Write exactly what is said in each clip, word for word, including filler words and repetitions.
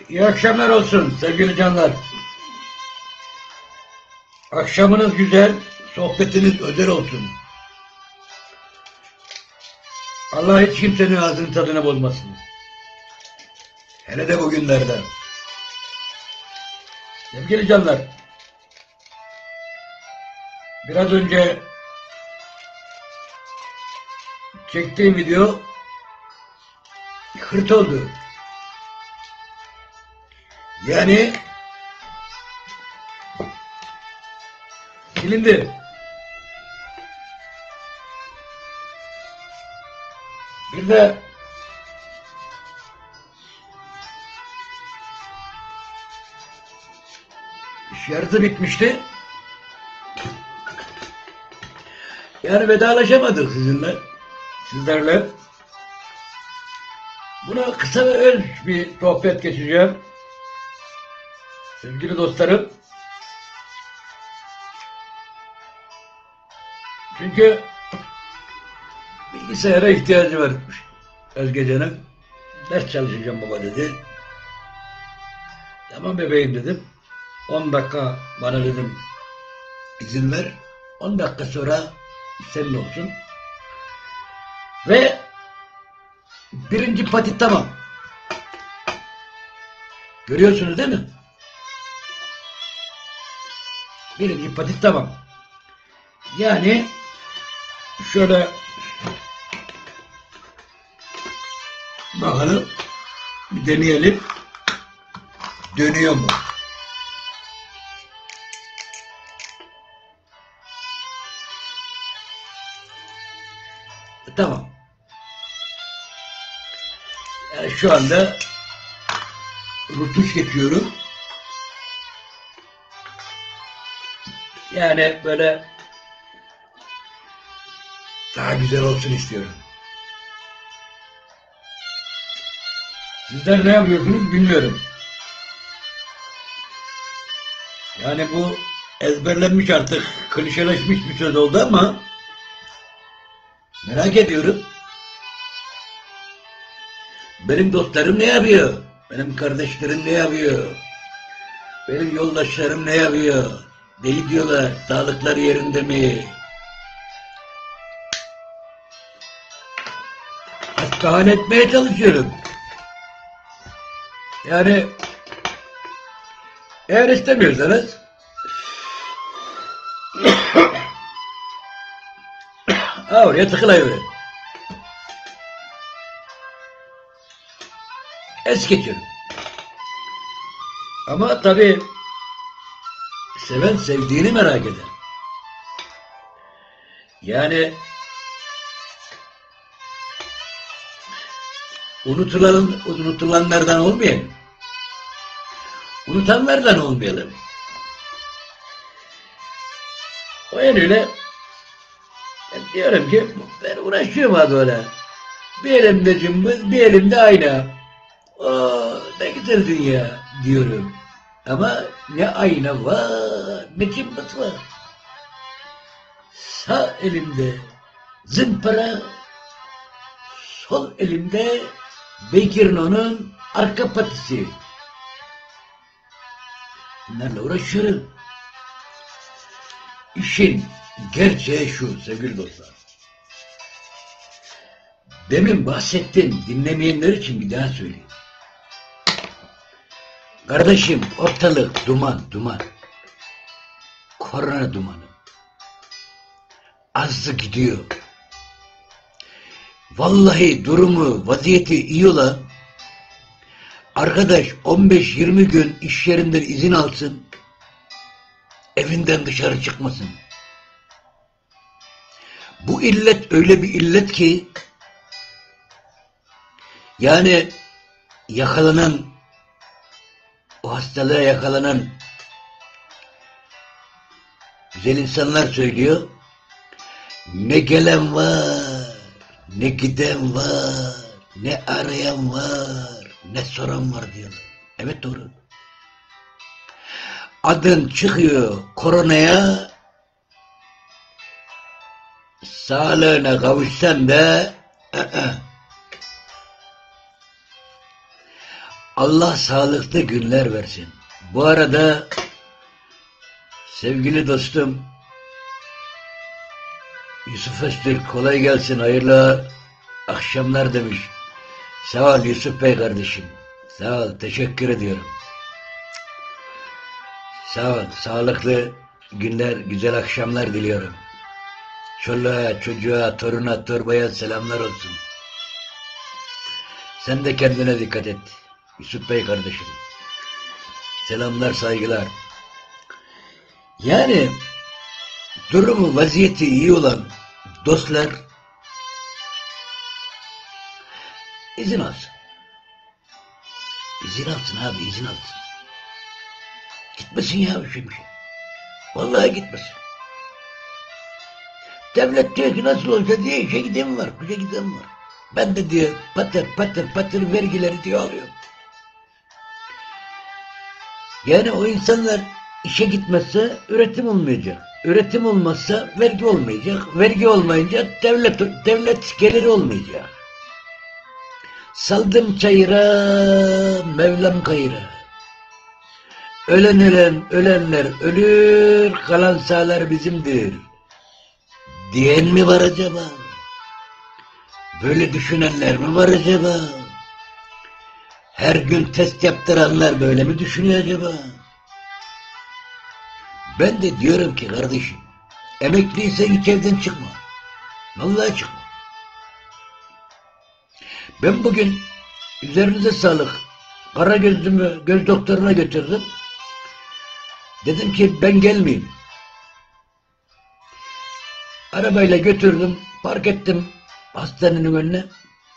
İyi akşamlar olsun sevgili canlar. Akşamınız güzel, sohbetiniz özel olsun. Allah hiç kimsenin ağzının tadına bozmasın. Hele de bugünlerde. Sevgili canlar, biraz önce çektiğim video hırt oldu. Yani silindi. Bir de şarjı bitmişti. Yani vedalaşamadık sizinle, sizlerle. Buna kısa ve öz bir sohbet geçeceğim. Sevgili dostlarım. Çünkü bilgisayara ihtiyacı varmış Özgecan'ın. Ders çalışacağım baba dedi. Tamam bebeğim dedim. on dakika bana dedim izin ver. on dakika sonra senin olsun. Ve birinci pati tamam. Görüyorsunuz değil mi? Birinci pati tamam. Yani şöyle bakalım, bir deneyelim. Dönüyor mu? Tamam. Yani şu anda rutuş geçiyorum. Yani böyle daha güzel olsun istiyorum. Sizler ne yapıyorsunuz bilmiyorum. Yani bu ezberlenmiş artık, klişeleşmiş bir söz oldu ama merak ediyorum. Benim dostlarım ne yapıyor? Benim kardeşlerim ne yapıyor? Benim yoldaşlarım ne yapıyor? Ne gidiyorlar? Sağlıkları yerinde mi? Hastane etmeye çalışıyorum. Yani eğer istemiyorsanız ha oraya tıkılayıverin. Es geçiyorum. Ama tabii seven sevdiğini merak eder. Yani unutulan, unutulanlardan olmayalım. Unutanlardan olmayalım. O yönüyle ben diyorum ki ben uğraşıyorum ha böyle. Bir elimde cımbız, bir elimde ayna. Oo, ne güzel dünya diyorum. Ama ne ayna var, ne cımbız var. Sağ elimde zımpara, sol elimde Bekir'in arka patisi. Bunlarla uğraşıyorum. İşin gerçeği şu sevgili dostlar. Demin bahsettim, dinlemeyenler için bir daha söyleyeyim. Kardeşim ortalık duman duman. Korona dumanı. Azdı gidiyor. Vallahi durumu, vaziyeti iyi olan arkadaş on beş yirmi gün iş yerinden izin alsın, evinden dışarı çıkmasın. Bu illet öyle bir illet ki yani yakalanan, o hastalığa yakalanan güzel insanlar söylüyor. Ne gelen var, ne giden var, ne arayan var, ne soran var diyorlar. Evet doğru. Adın çıkıyor koronaya, sağlığına kavuşsan da ı-ı. Allah sağlıklı günler versin. Bu arada sevgili dostum Yusuf Öztürk kolay gelsin, hayırlı akşamlar demiş. Sağ ol Yusuf Bey kardeşim. Sağ ol, teşekkür ediyorum. Sağ ol, sağlıklı günler, güzel akşamlar diliyorum. Çoluğa, çocuğa, toruna, torbaya selamlar olsun. Sen de kendine dikkat et Yusuf Bey kardeşim. Selamlar, saygılar. Yani durumu, vaziyeti iyi olan dostlar izin alsın. İzin alsın abi, izin alsın. Gitmesin ya şimdi. Vallahi gitmesin. Devlet diyor ki nasıl olsa diye işe giden var, kuşa giden var. Ben de diyor patır patır patır vergileri diyor alıyorum. Yani o insanlar işe gitmezse üretim olmayacak. Üretim olmazsa vergi olmayacak. Vergi olmayınca devlet devlet geliri olmayacak. Saldım çayıra, Mevlam kayıra. Ölen ölen, ölenler ölür, kalan sağlar bizimdir. Diyen mi var acaba? Böyle düşünenler mi var acaba? Her gün test yaptıranlar böyle mi düşünüyor acaba? Ben de diyorum ki kardeşim, emekliysen hiç evden çıkma. Vallahi çıkma. Ben bugün üzerinize sağlık, kara gözlümü göz doktoruna götürdüm. Dedim ki ben gelmeyeyim. Arabayla götürdüm, park ettim hastanenin önüne.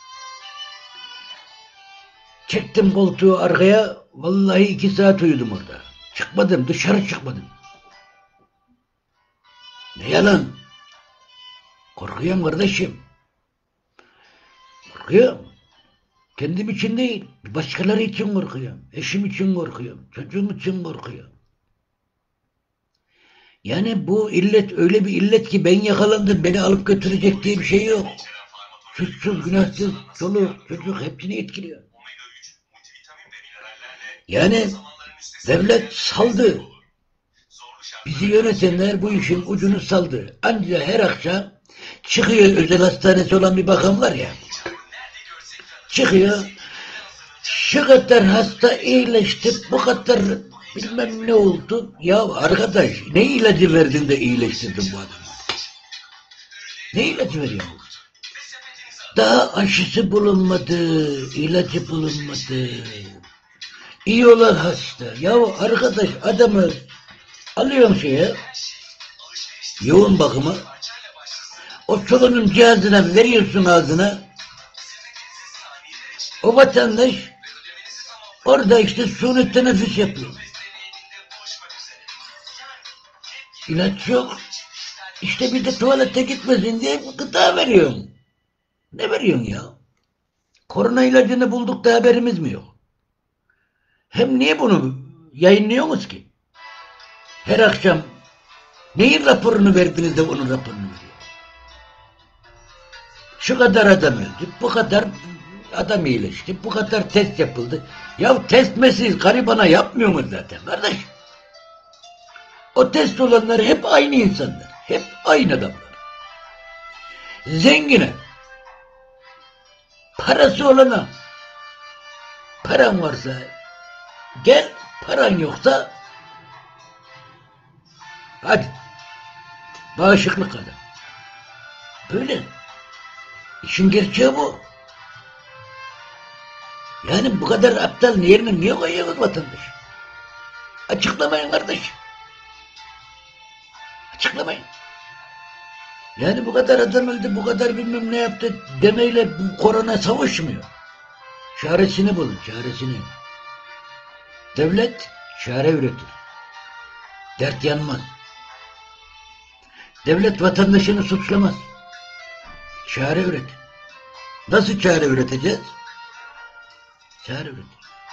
Çektim koltuğu arkaya, vallahi iki saat uyudum orada. Çıkmadım, dışarı çıkmadım. Ne yalan? Korkuyorum kardeşim. Korkuyorum. Kendim için değil, başkaları için korkuyorum. Eşim için korkuyorum, çocuğum için korkuyorum. Yani bu illet öyle bir illet ki ben yakalandım, beni alıp götürecek diye bir şey yok. Suçsuz, günahsız, çoluk, çocuk hepsini etkiliyor. Yani devlet saldı. Bizi yönetenler bu işin ucunu saldı. Ancak her akşam çıkıyor, özel hastanesi olan bir bakan var ya. Çıkıyor. Şu kadar hasta iyileşti, bu kadar bilmem ne oldu. Ya arkadaş, ne ilacı verdin de iyileştirdin bu adamı? Ne ilacı veriyorsun? Daha aşısı bulunmadı, ilacı bulunmadı. İyi olan hasta. Ya arkadaş, adamı alıyorsun şeye, yoğun bakıma, o solunum cihazına veriyorsun ağzına, o vatandaş orada işte suni teneffüs yapıyor. İlaç yok. İşte bir de tuvalete gitmesin diye gıda veriyorsun. Ne veriyorsun ya? Korona ilacını bulduk da haberimiz mi yok? Hem niye bunu yayınlıyorsunuz ki? Her akşam neyin raporunu verdiniz de onun raporunu veriyor? Şu kadar adam öldü, bu kadar adam iyileşti, bu kadar test yapıldı. Ya test mesiz garibana yapmıyor mu zaten kardeş? O test olanlar hep aynı insanlar, hep aynı adamlar. Zengine, parası olana, paran varsa gel, paran yoksa hadi bağışıklık adam. Böyle. İşin gerçeği bu. Yani bu kadar aptal yerine niye koyuyoruz vatandaş? Açıklamayın kardeş. Açıklamayın. Yani bu kadar adam öldü, bu kadar bilmem ne yaptı demeyle bu korona savaşmıyor. Çaresini bulun, çaresini. Devlet çare üretir. Dert yanmaz. Devlet vatandaşını suçlamaz. Çare üretir. Nasıl çare üreteceğiz? Çare üretir.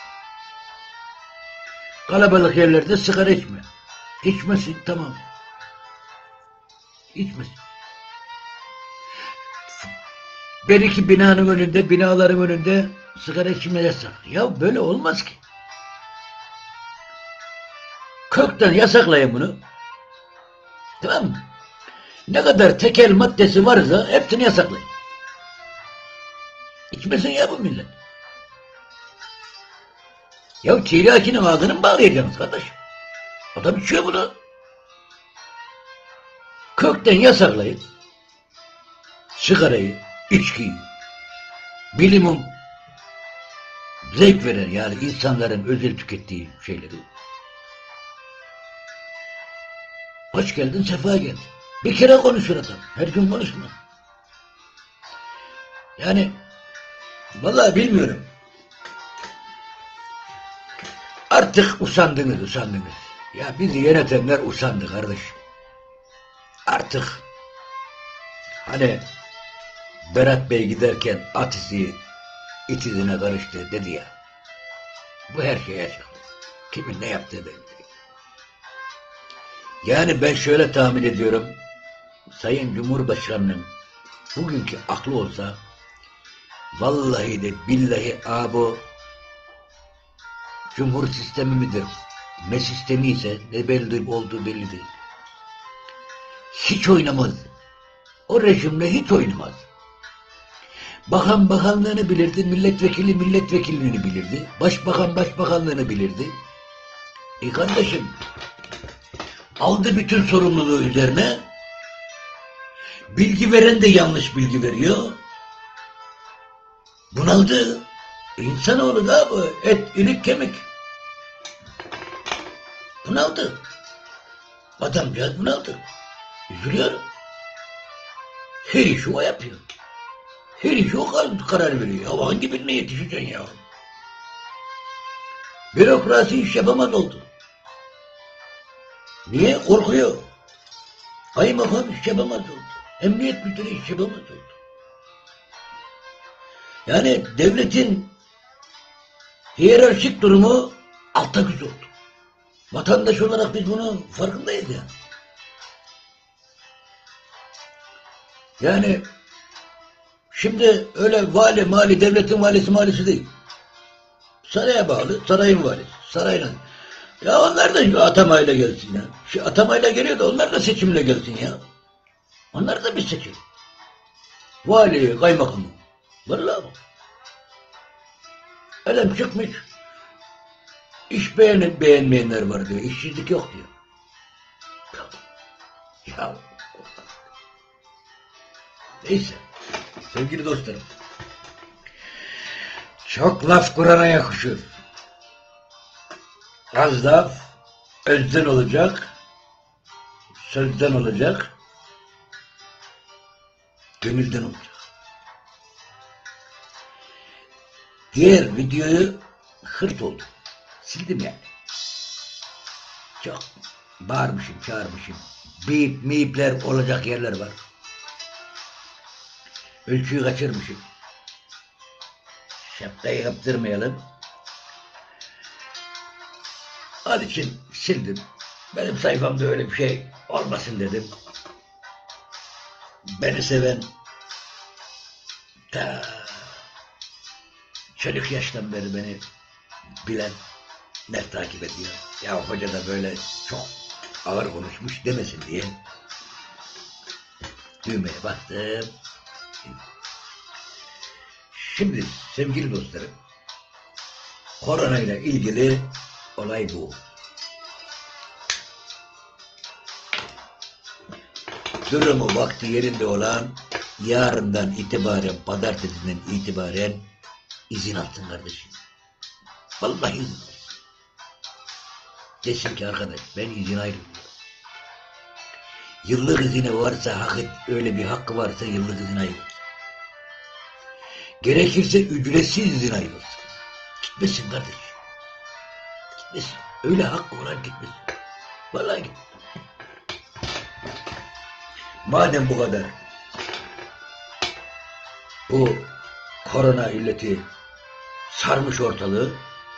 Kalabalık yerlerde sigara içme. İçmesin, tamam. İçmesin. Bir iki binanın önünde, binaların önünde sigara içme yasak. Ya böyle olmaz ki. Kökten yasaklayın bunu. Tamam mı? Ne kadar tekel maddesi varsa hepsini yasaklayın. İçmesin ya bu millet. Ya tiryakinin ağzını mı bağlayacaksınız kardeş? Adam içiyor bunu. Kökten yasaklayın. Sigarayı, içkiyi, bilimin zevk veren yani insanların özel tükettiği şeyleri. Hoş geldin, sefa geldin. Bir kere konuşur adam. Her gün konuşma. Yani vallahi bilmiyorum. Artık usandınız, usandınız. Ya bizi yönetenler usandı kardeş. Artık hani Berat Bey giderken at izi it izine karıştı dedi ya. Bu her şeye açık. Kimin ne yaptığı belli değil. Yani ben şöyle tahmin ediyorum. Sayın Cumhurbaşkanı'nın bugünkü aklı olsa vallahi de billahi abi cumhur sistemi midir? Ne sistemi ise ne belli olduğu belli değil. Hiç oynamaz. O rejimle hiç oynamaz. Bakan bakanlığını bilirdi, milletvekili milletvekilliğini bilirdi, başbakan başbakanlığını bilirdi. E kardeşim, aldı bütün sorumluluğu üzerine, bilgi veren de yanlış bilgi veriyor. Bunaldı. İnsanoğlu da bu, et, ilik, kemik. Bunaldı. Adamcağız bunaldı. Üzülüyorum. Her işi o yapıyor. Her işi o karar veriyor. Ya hangi birine yetişeceksin ya? Bürokrasi iş yapamaz oldu. Niye? Korkuyor. Kaymakam iş yapamaz oldu. Emniyet müdürü iş yapamaz oldu. Yani devletin hiyerarşik durumu altta güç oldu. Vatandaş olarak biz bunun farkındayız yani. Yani şimdi öyle vali mali, devletin valisi malisi değil. Saraya bağlı, sarayın valisi. Sarayla. Ya onlar da şu atamayla gelsin ya. Şu atamayla geliyor da onlar da seçimle gelsin ya. Onlar da bir seçim. Vali, kaymakamı. Vallahi bak. Elem çıkmış. İş beğenip beğenmeyenler var diyor. İşsizlik yok diyor. Ya. Neyse. Sevgili dostlarım. Çok laf Kur'an'a yakışır. Az laf özden olacak, sözden olacak, gönülden olacak. Diğer videoyu hırt oldu. Sildim yani. Çok bağırmışım, çağırmışım. Bip, mipler olacak yerler var. Ölçüyü kaçırmışım. Şapkayı yaptırmayalım. Onun için sildim. Benim sayfamda öyle bir şey olmasın dedim. Beni seven ta çocuk yaştan beri beni bilen ne takip ediyor. Ya hoca da böyle çok ağır konuşmuş demesin diye düğmeye bastım. Şimdi sevgili dostlarım, korona ile ilgili olay bu. Durumu vakti yerinde olan yarından itibaren, pazartesinden itibaren izin alsın kardeşim. Vallahi izin alsın. Desin ki arkadaş ben izin ayrılıyorum. Yıllık izine varsa, hak et, öyle bir hakkı varsa yıllık izin ayrılsın. Gerekirse ücretsiz izin ayrılsın. Gitmesin kardeşim. Gitmesin. Öyle hakkı olan gitmesin. Vallahi git. Madem bu kadar bu korona illeti sarmış ortalığı,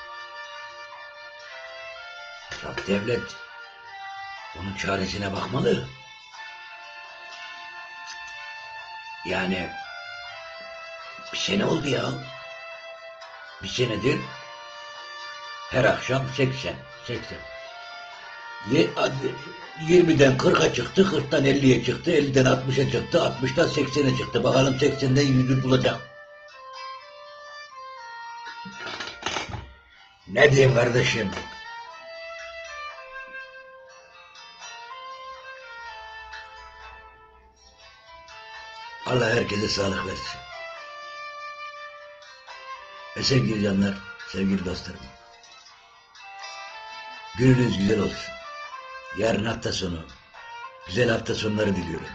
ya devlet bunun çaresine bakmalı. Yani Bir sene oldu ya. Bir senedir her akşam seksen, seksen. Ye- hadi yirmiden kırka çıktı, kırktan elliye çıktı, elliden altmışa çıktı, altmıştan seksene çıktı. Bakalım seksenden yüzü bulacak. Ne diyeyim kardeşim? Allah herkese sağlık versin. Ve sevgili canlar, sevgili dostlarım. Gününüz güzel olsun. Yarın hafta sonu. Güzel hafta sonları diliyorum.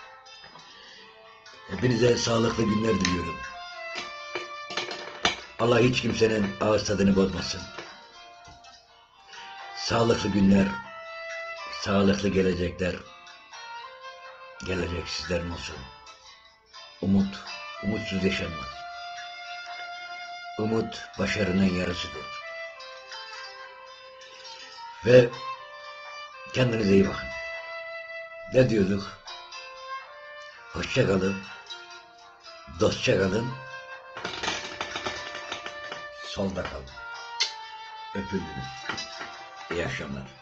Hepinize sağlıklı günler diliyorum. Allah hiç kimsenin ağız tadını bozmasın. Sağlıklı günler, sağlıklı gelecekler gelecek sizlerin olsun. Umut, umutsuz yaşanmaz. Umut başarının yarısıdır. Ve kendinize iyi bakın. Ne diyorduk? Hoşça kalın, dostça kalın, solda kalın. Öpüldünüz. İyi akşamlar.